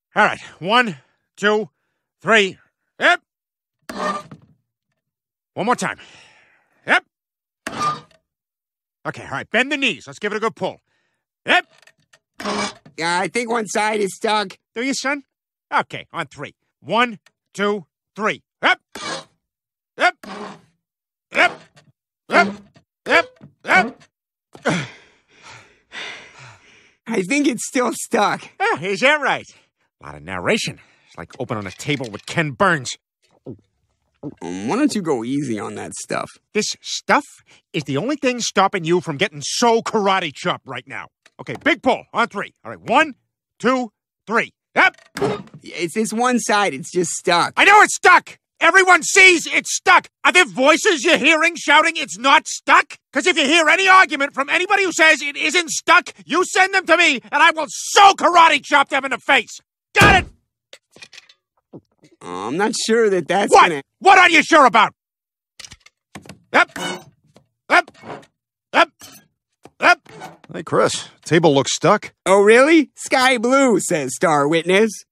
All right. 1, 2, 3. Yep. One more time. Yep. Okay, all right. Bend the knees. Let's give it a good pull. Yep. Yeah, I think one side is stuck. Do you, son? Okay, on 3. 1, 2, 3. Yep. Yep. Yep. Yep. Yep. Yep. I think it's still stuck. Oh, is that right? A lot of narration. It's like opening a table with Ken Burns. Why don't you go easy on that stuff? This stuff is the only thing stopping you from getting so karate chopped right now. Okay, big pull on 3. All right, 1, 2, 3. Yep. It's this one side. It's just stuck. I know it's stuck. Everyone sees it's stuck. Are there voices you're hearing shouting it's not stuck? Because if you hear any argument from anybody who says it isn't stuck, you send them to me, and I will so karate chop them in the face. Got it? I'm not sure that's What? gonna... What are you sure about? Yep. Yep. Yep. Yep. Hey, Chris, table looks stuck. Oh, really? Sky blue, says Star Witness.